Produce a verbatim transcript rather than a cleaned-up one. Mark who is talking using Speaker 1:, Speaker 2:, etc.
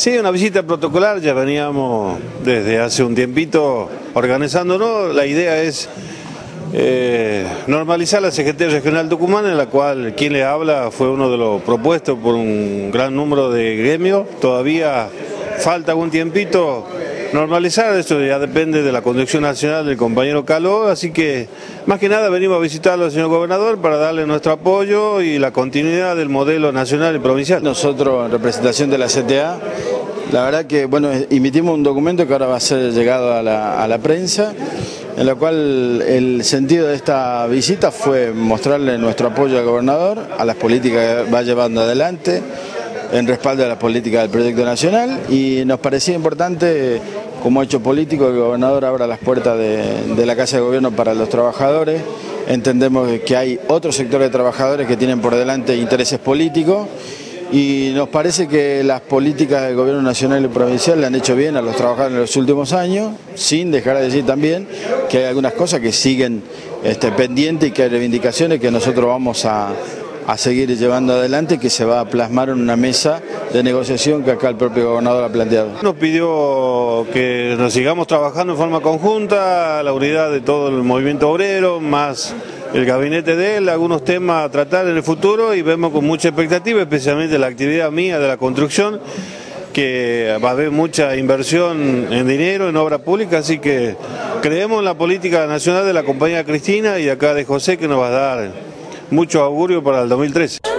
Speaker 1: Sí, una visita protocolar, ya veníamos desde hace un tiempito organizándonos. La idea es eh, normalizar la Secretaría Regional Tucumán, en la cual quien le habla fue uno de los propuestos por un gran número de gremios. Todavía falta algún tiempito normalizar, eso ya depende de la conducción nacional del compañero Caló, así que más que nada venimos a visitarlo al señor gobernador para darle nuestro apoyo y la continuidad del modelo nacional y provincial.
Speaker 2: Nosotros, en representación de la C T A, la verdad que bueno, emitimos un documento que ahora va a ser llegado a la, a la prensa, en la cual el sentido de esta visita fue mostrarle nuestro apoyo al gobernador, a las políticas que va llevando adelante, en respaldo a la política del proyecto nacional, y nos parecía importante, como hecho político, que el gobernador abra las puertas de, de la Casa de Gobierno para los trabajadores. Entendemos que hay otros sectores de trabajadores que tienen por delante intereses políticos, y nos parece que las políticas del gobierno nacional y provincial le han hecho bien a los trabajadores en los últimos años, sin dejar de decir también que hay algunas cosas que siguen este, pendientes y que hay reivindicaciones que nosotros vamos a a seguir llevando adelante, que se va a plasmar en una mesa de negociación que acá el propio gobernador ha planteado.
Speaker 1: Nos pidió que nos sigamos trabajando en forma conjunta, la unidad de todo el movimiento obrero, más el gabinete de él, algunos temas a tratar en el futuro, y vemos con mucha expectativa, especialmente la actividad mía de la construcción, que va a haber mucha inversión en dinero, en obra pública, así que creemos en la política nacional de la compañía Cristina y acá de José, que nos va a dar mucho augurio para el dos mil trece.